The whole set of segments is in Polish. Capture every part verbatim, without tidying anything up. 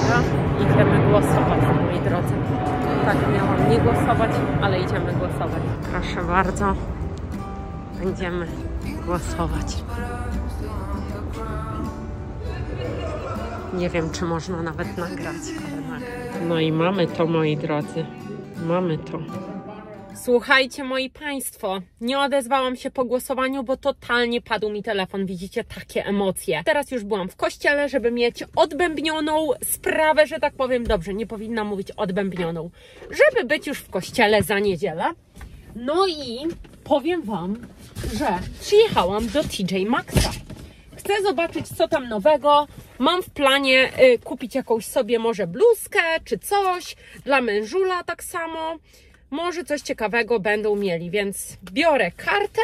uwaga, idziemy głosować, moi drodzy. Tak, miałam nie głosować, ale idziemy głosować. Proszę bardzo, będziemy głosować. Nie wiem, czy można nawet nagrać, ale tak. No i mamy to, moi drodzy. Mamy to. Słuchajcie, moi państwo, nie odezwałam się po głosowaniu, bo totalnie padł mi telefon. Widzicie, takie emocje. Teraz już byłam w kościele, żeby mieć odbębnioną sprawę, że tak powiem. Dobrze, nie powinnam mówić odbębnioną. Żeby być już w kościele za niedzielę. No i powiem wam, że przyjechałam do T J Maxxa. Chcę zobaczyć, co tam nowego. Mam w planie y, kupić jakąś sobie może bluzkę czy coś. Dla mężula tak samo. Może coś ciekawego będą mieli, więc biorę kartę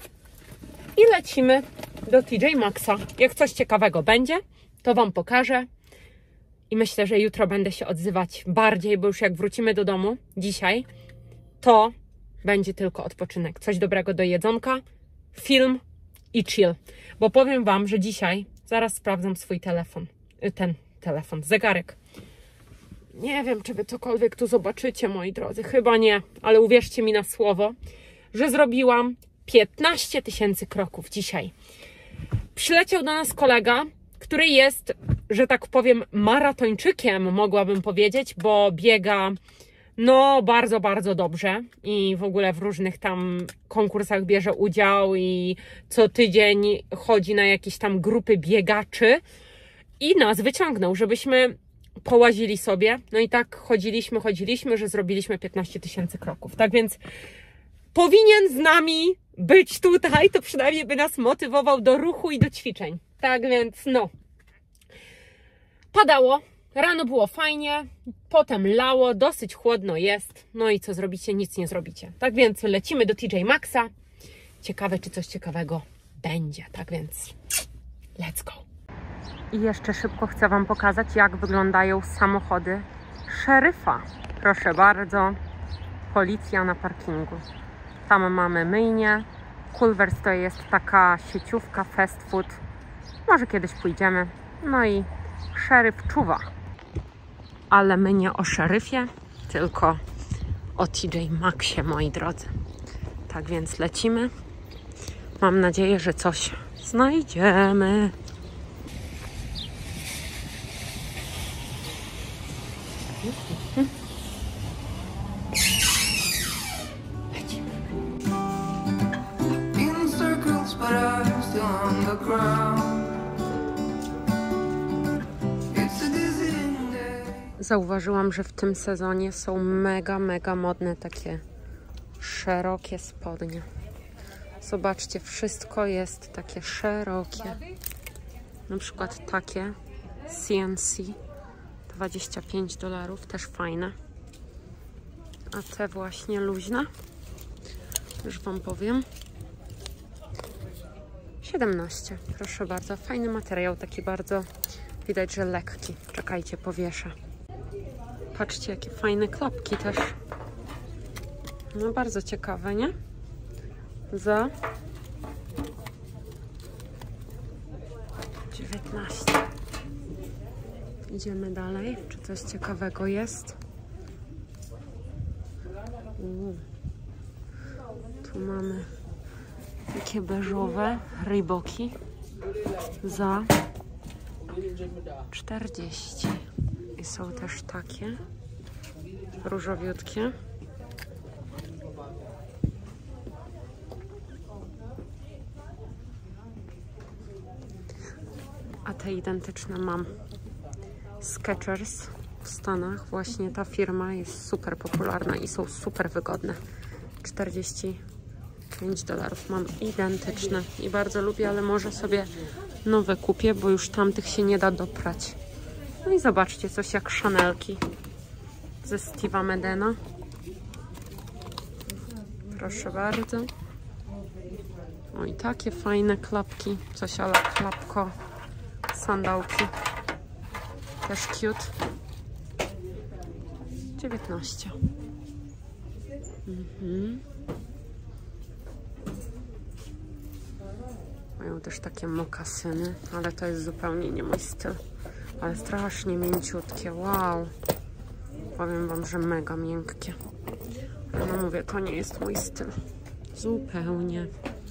i lecimy do T J Maxxa. Jak coś ciekawego będzie, to wam pokażę. I myślę, że jutro będę się odzywać bardziej, bo już jak wrócimy do domu dzisiaj, to będzie tylko odpoczynek. Coś dobrego do jedzonka, film i chill. Bo powiem wam, że dzisiaj zaraz sprawdzam swój telefon. Ten telefon, zegarek. Nie wiem, czy wy cokolwiek tu zobaczycie, moi drodzy. Chyba nie, ale uwierzcie mi na słowo, że zrobiłam piętnaście tysięcy kroków dzisiaj. Przyleciał do nas kolega, który jest, że tak powiem, maratończykiem, mogłabym powiedzieć, bo biega no bardzo, bardzo dobrze i w ogóle w różnych tam konkursach bierze udział i co tydzień chodzi na jakieś tam grupy biegaczy i nas wyciągnął, żebyśmy połazili sobie. No i tak chodziliśmy, chodziliśmy, że zrobiliśmy piętnaście tysięcy kroków. Tak więc powinien z nami być tutaj, to przynajmniej by nas motywował do ruchu i do ćwiczeń. Tak więc no. Padało, rano było fajnie, potem lało, dosyć chłodno jest. No i co zrobicie? Nic nie zrobicie. Tak więc lecimy do T J Maxxa. Ciekawe, czy coś ciekawego będzie. Tak więc let's go. I jeszcze szybko chcę wam pokazać, jak wyglądają samochody szeryfa. Proszę bardzo, policja na parkingu. Tam mamy myjnię. Culver's to jest taka sieciówka, fast food. Może kiedyś pójdziemy. No i szeryf czuwa. Ale my nie o szeryfie, tylko o T J Maxxie, moi drodzy. Tak więc lecimy. Mam nadzieję, że coś znajdziemy. Zauważyłam, że w tym sezonie są mega, mega modne takie szerokie spodnie. Zobaczcie, wszystko jest takie szerokie. Na przykład takie C N C. dwadzieścia pięć dolarów, też fajne. A te właśnie luźne, już wam powiem, siedemnaście. Proszę bardzo, fajny materiał, taki bardzo, widać, że lekki. Czekajcie, powieszę. Patrzcie, jakie fajne klapki też. No bardzo ciekawe, nie? Za dziewiętnaście. Idziemy dalej. Czy coś ciekawego jest? Uu. Tu mamy takie beżowe Reeboki za czterdzieści. I są też takie różowiutkie. A te identyczne mam. Skechers w Stanach. Właśnie ta firma jest super popularna i są super wygodne. czterdzieści pięć dolarów. Mam identyczne i bardzo lubię, ale może sobie nowe kupię, bo już tamtych się nie da doprać. No i zobaczcie, coś jak Chanelki ze Steve'a Madena. Proszę bardzo. O, i takie fajne klapki. Coś ala klapko. Sandałki. Też cute. dziewiętnaście. Mhm. Mają też takie mokasyny, ale to jest zupełnie nie mój styl. Ale strasznie mięciutkie, wow. Powiem wam, że mega miękkie. No mówię, to nie jest mój styl. Zupełnie.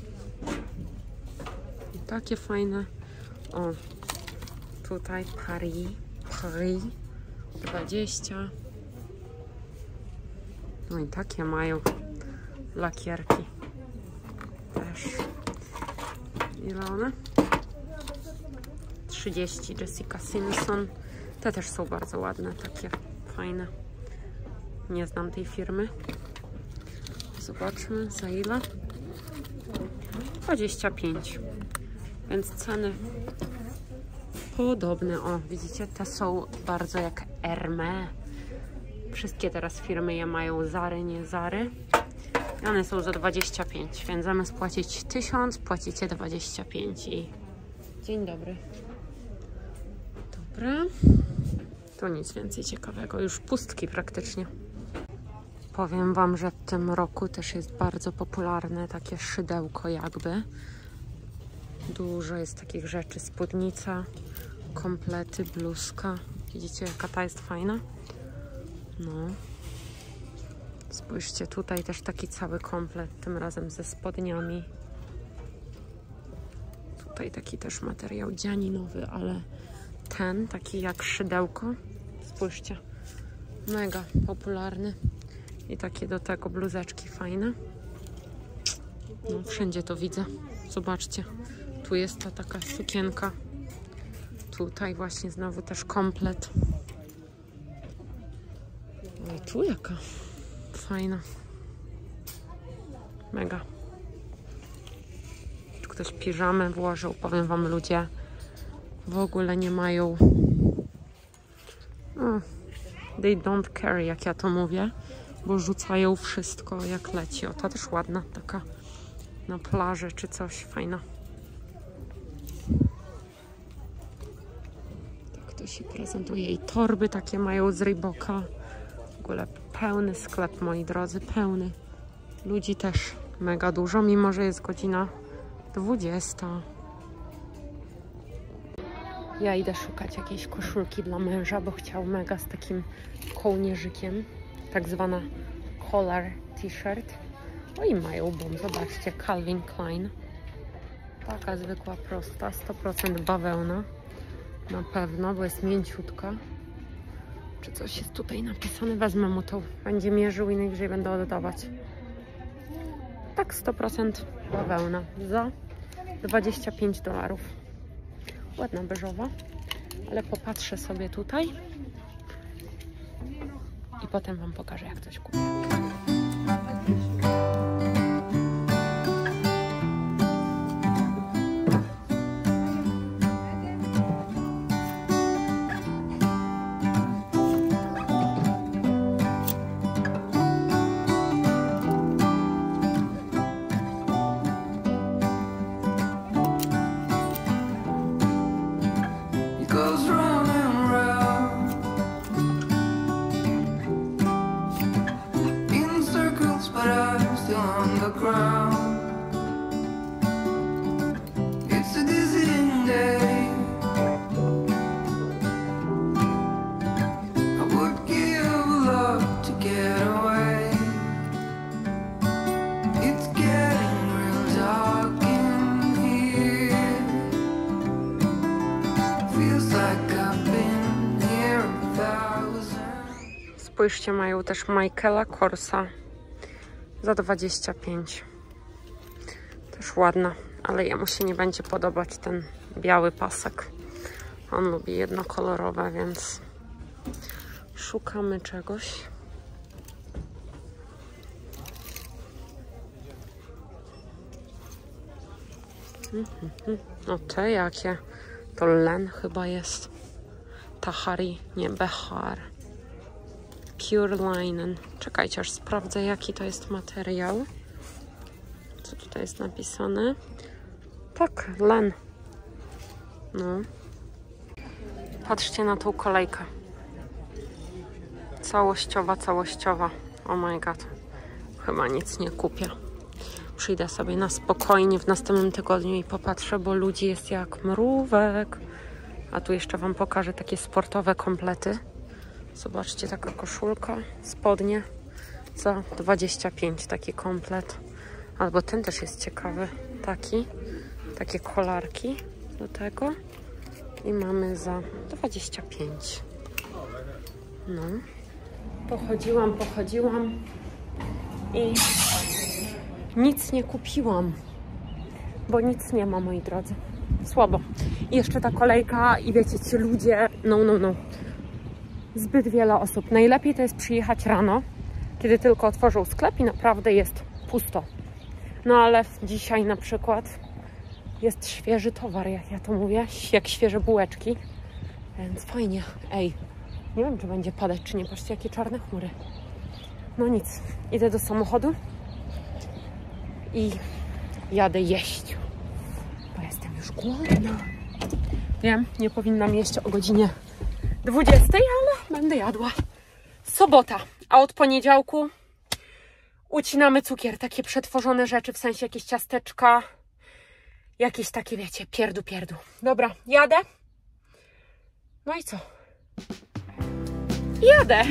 I takie fajne. O, tutaj Paris. Paris. dwadzieścia. No i takie mają lakierki. Też. Ile one? trzydzieści. Jessica Simpson. Te też są bardzo ładne, takie fajne. Nie znam tej firmy. Zobaczmy za ile. dwadzieścia pięć. Więc ceny podobne. O, widzicie, te są bardzo jak Hermès. Wszystkie teraz firmy je mają, Zary, nie Zary. I one są za dwadzieścia pięć, więc zamiast płacić tysiąc, płacicie dwadzieścia pięć i dzień dobry. Dobra. To nic więcej ciekawego. Już pustki praktycznie. Powiem wam, że w tym roku też jest bardzo popularne takie szydełko jakby. Dużo jest takich rzeczy. Spódnica, komplety, bluzka. Widzicie, jaka ta jest fajna? No. Spójrzcie, tutaj też taki cały komplet, tym razem ze spodniami. Tutaj taki też materiał dzianinowy, ale ten, taki jak szydełko. Spójrzcie, mega popularny. I takie do tego bluzeczki fajne. No, wszędzie to widzę. Zobaczcie, tu jest ta taka sukienka. Tutaj właśnie znowu też komplet. No i tu jaka fajna. Mega. Tu ktoś piżamę włożył. Powiem wam, ludzie w ogóle nie mają... No, they don't care, jak ja to mówię. Bo rzucają wszystko jak leci. O, ta też ładna. Taka na plaży czy coś. Fajna. Tak to się prezentuje. I torby takie mają z Reeboka. W ogóle pełny sklep, moi drodzy. Pełny. Ludzi też mega dużo, mimo że jest godzina dwudziesta. Ja idę szukać jakiejś koszulki dla męża, bo chciał mega z takim kołnierzykiem. Tak zwana collar t-shirt. No i mają boom. Zobaczcie, Calvin Klein. Taka zwykła, prosta, sto procent bawełna. Na pewno, bo jest mięciutka. Czy coś jest tutaj napisane? Wezmę mu to. Będzie mierzył i najwyżej będę oddawać. Tak, sto procent bawełna. Za dwadzieścia pięć dolarów. Ładna beżowa. Ale popatrzę sobie tutaj. I potem wam pokażę, jak coś kupię. Spójrzcie, mają też Michaela Korsa za dwadzieścia pięć. Też ładna, ale jemu się nie będzie podobać ten biały pasek. On lubi jednokolorowe, więc szukamy czegoś. No te jakie? To len chyba jest. Tahari, nie, Behar. Pure linen. Czekajcie, aż sprawdzę, jaki to jest materiał. Co tutaj jest napisane? Tak, len. No. Patrzcie na tą kolejkę. Całościowa, całościowa. Oh my god. Chyba nic nie kupię. Przyjdę sobie na spokojnie w następnym tygodniu i popatrzę, bo ludzi jest jak mrówek. A tu jeszcze wam pokażę takie sportowe komplety. Zobaczcie, taka koszulka, spodnie za dwadzieścia pięć taki komplet. Albo ten też jest ciekawy. Taki. Takie kolarki do tego. I mamy za dwadzieścia pięć. No. Pochodziłam, pochodziłam i nic nie kupiłam. Bo nic nie ma, moi drodzy. Słabo. I jeszcze ta kolejka i wiecie, ci ludzie, no, no, no. Zbyt wiele osób. Najlepiej to jest przyjechać rano, kiedy tylko otworzą sklep i naprawdę jest pusto. No ale dzisiaj na przykład jest świeży towar, jak ja to mówię, jak świeże bułeczki. Więc fajnie. Ej, nie wiem, czy będzie padać, czy nie. Patrzcie, jakie czarne chmury. No nic. Idę do samochodu i jadę jeść. Bo jestem już głodna. Wiem, nie powinnam jeść o godzinie dwudziestej, ale będę jadła. Sobota, a od poniedziałku ucinamy cukier. Takie przetworzone rzeczy, w sensie jakieś ciasteczka, jakieś takie, wiecie, pierdu, pierdu. Dobra, jadę. No i co? Jadę.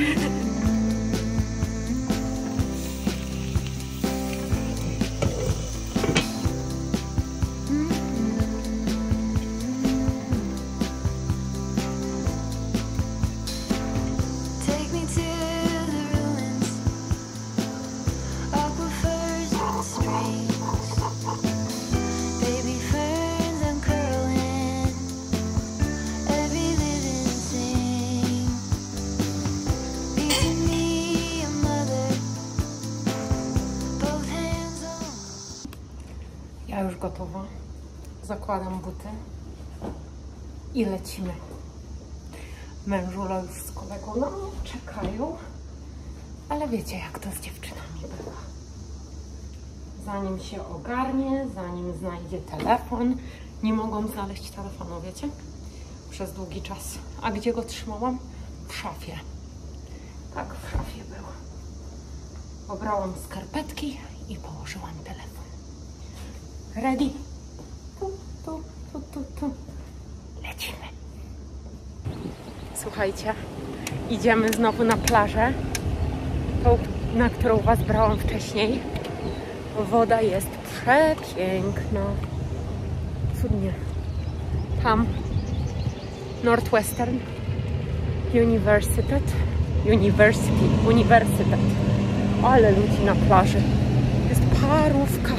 Ja już gotowa. Zakładam buty i lecimy. Mężula już z kolegą no, czekają, ale wiecie, jak to z dziewczynami bywa. Zanim się ogarnie, zanim znajdzie telefon, nie mogłam znaleźć telefonu, wiecie? Przez długi czas. A gdzie go trzymałam? W szafie. Tak, w szafie był. Pobrałam skarpetki i położyłam telefon. Ready? Tu, tu, tu, tu, tu. Lecimy. Słuchajcie, idziemy znowu na plażę, tą, na którą was brałam wcześniej. Woda jest przepiękna. Cudnie. Tam Northwestern University. University. Uniwersytet. Ale ludzi na plaży. Jest parówka.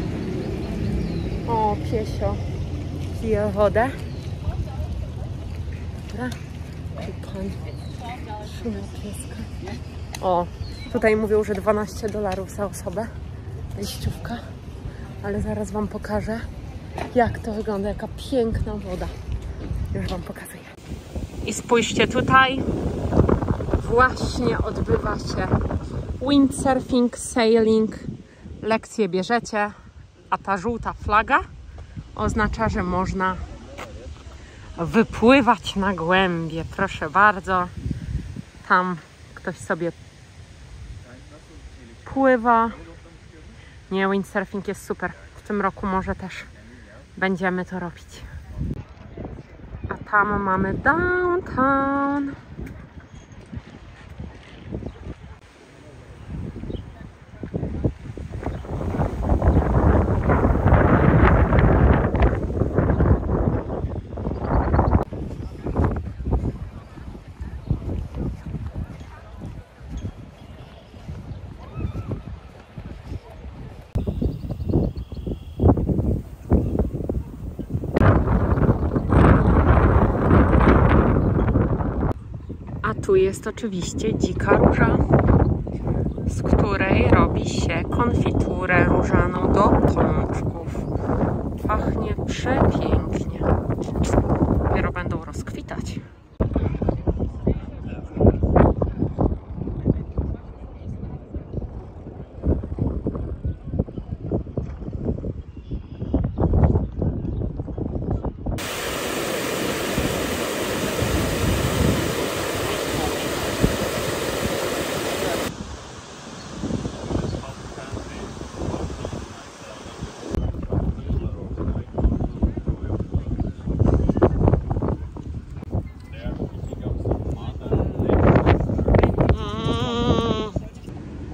O, piesio pije wodę. Dobra. Tu pan trzyma pieska. O, tutaj mówią, że dwanaście dolarów za osobę. Wejściówka. Ale zaraz wam pokażę, jak to wygląda. Jaka piękna woda. Już wam pokazuję. I spójrzcie tutaj. Właśnie odbywa się windsurfing, sailing. Lekcje bierzecie. A ta żółta flaga oznacza, że można wypływać na głębie. Proszę bardzo. Tam ktoś sobie pływa. Nie, windsurfing jest super. W tym roku może też będziemy to robić. A tam mamy downtown. Tu jest oczywiście dzika róża, z której robi się konfiturę różaną do pączków. Pachnie przepięknie. Dopiero będą rozkwitać.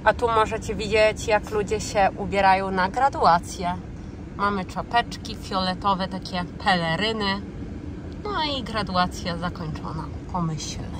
A tu możecie widzieć, jak ludzie się ubierają na graduację. Mamy czapeczki fioletowe, takie peleryny. No i graduacja zakończona pomyślnie.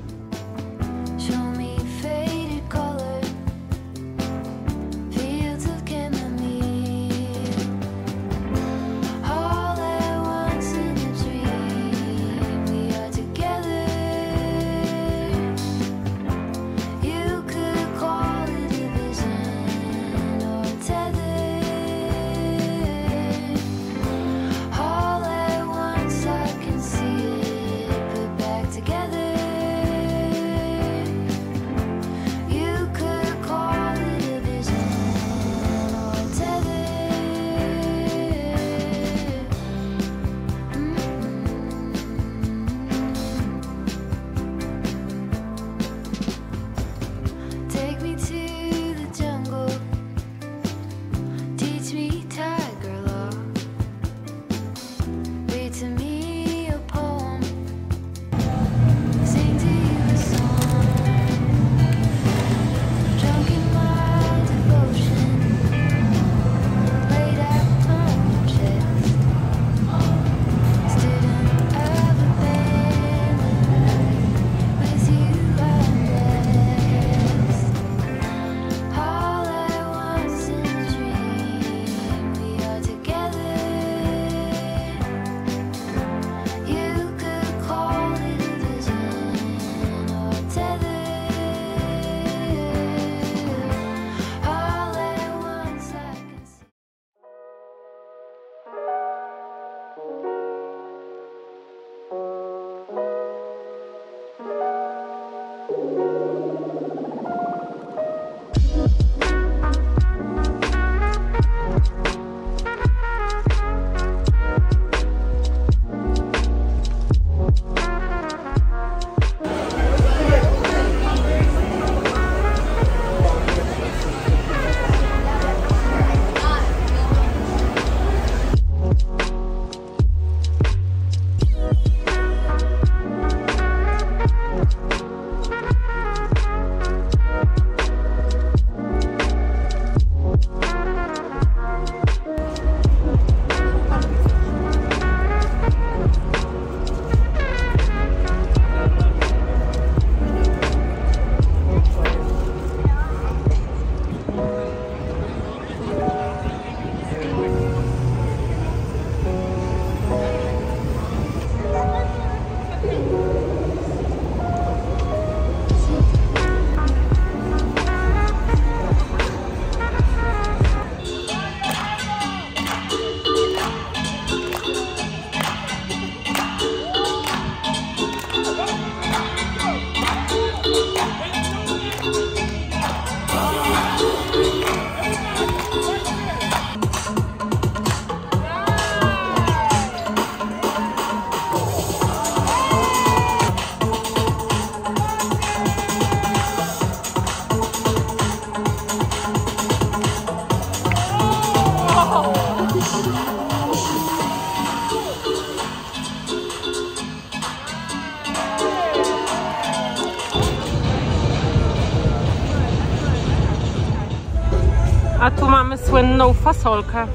A tu mamy słynną fasolkę,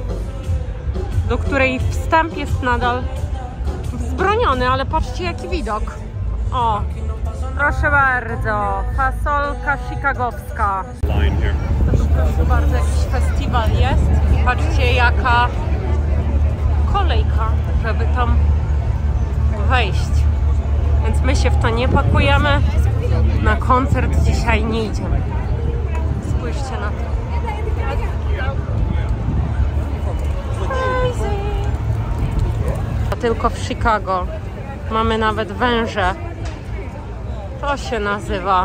do której wstęp jest nadal wzbroniony, ale patrzcie jaki widok. O, proszę bardzo, fasolka chicagowska. To proszę bardzo, jakiś festiwal jest i patrzcie jaka kolejka, żeby tam wejść. Więc my się w to nie pakujemy, na koncert dzisiaj nie idziemy. Spójrzcie na to. Tylko w Chicago mamy nawet węże. To się nazywa.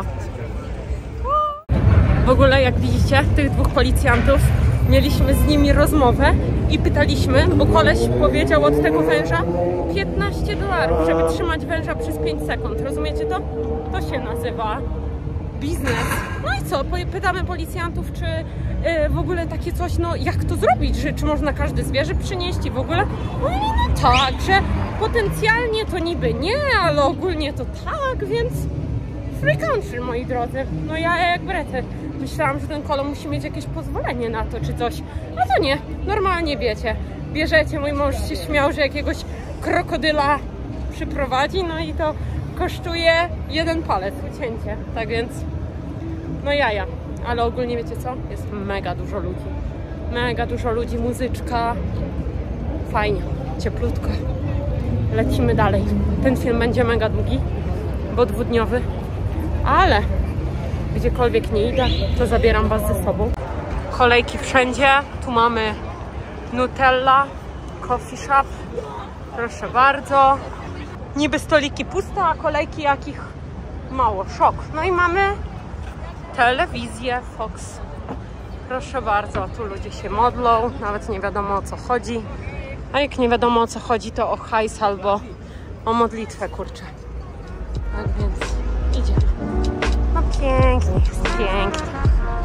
W ogóle jak widzicie, tych dwóch policjantów, mieliśmy z nimi rozmowę i pytaliśmy, bo koleś powiedział od tego węża piętnaście dolarów, żeby trzymać węża przez pięć sekund. Rozumiecie to? To się nazywa biznes. No i co? Pytamy policjantów, czy yy, w ogóle takie coś, no jak to zrobić, że czy można każde zwierzę przynieść i w ogóle? No, no tak, że potencjalnie to niby nie, ale ogólnie to tak, więc free country, moi drodzy. No ja jak brety. Myślałam, że ten kolo musi mieć jakieś pozwolenie na to, czy coś. No to nie, normalnie wiecie. Bierzecie, mój mąż się śmiał, że jakiegoś krokodyla przyprowadzi, no i to kosztuje jeden palec ucięcie. Tak więc, no jaja. Ale ogólnie wiecie co? Jest mega dużo ludzi. Mega dużo ludzi, muzyczka. Fajnie, cieplutko. Lecimy dalej. Ten film będzie mega długi, bo dwudniowy. Ale gdziekolwiek nie idę, to zabieram was ze sobą. Kolejki wszędzie. Tu mamy Nutella, coffee shop. Proszę bardzo. Niby stoliki puste, a kolejki jakich mało. Szok. No i mamy telewizję Fox. Proszę bardzo, tu ludzie się modlą, nawet nie wiadomo o co chodzi. A jak nie wiadomo o co chodzi, to o hajs albo o modlitwę, kurczę. Tak więc idziemy. No pięknie, jest pięknie.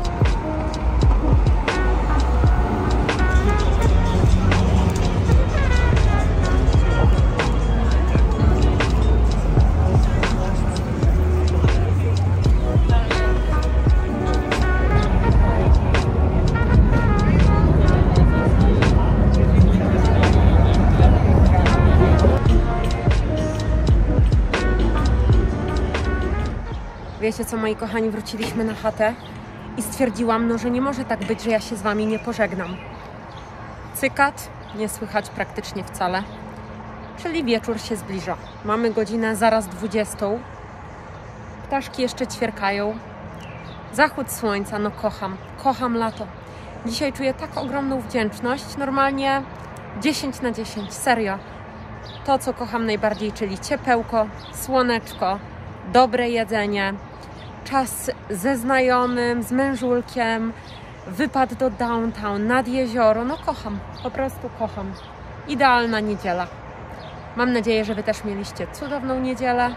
Wiecie co, moi kochani, wróciliśmy na chatę i stwierdziłam, no, że nie może tak być, że ja się z wami nie pożegnam. Cykat nie słychać praktycznie wcale, czyli wieczór się zbliża. Mamy godzinę zaraz dwudziestą. Ptaszki jeszcze ćwierkają. Zachód słońca, no kocham, kocham lato. Dzisiaj czuję tak ogromną wdzięczność, normalnie dziesięć na dziesięć, serio. To, co kocham najbardziej, czyli ciepełko, słoneczko, dobre jedzenie, czas ze znajomym, z mężulkiem, wypad do downtown, nad jezioro. No kocham, po prostu kocham. Idealna niedziela. Mam nadzieję, że wy też mieliście cudowną niedzielę.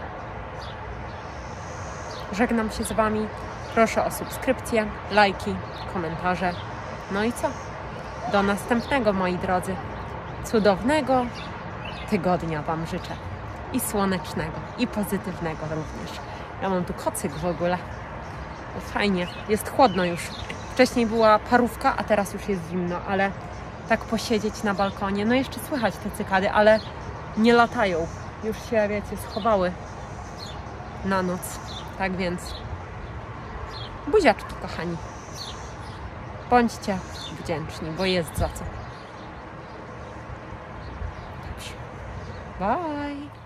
Żegnam się z wami. Proszę o subskrypcję, lajki, komentarze. No i co? Do następnego, moi drodzy. Cudownego tygodnia wam życzę. I słonecznego, i pozytywnego również. Ja mam tu kocyk w ogóle. Fajnie, jest chłodno już. Wcześniej była parówka, a teraz już jest zimno, ale tak posiedzieć na balkonie. No jeszcze słychać te cykady, ale nie latają. Już się, wiecie, schowały na noc. Tak więc buziaczki, kochani. Bądźcie wdzięczni, bo jest za co. Bye!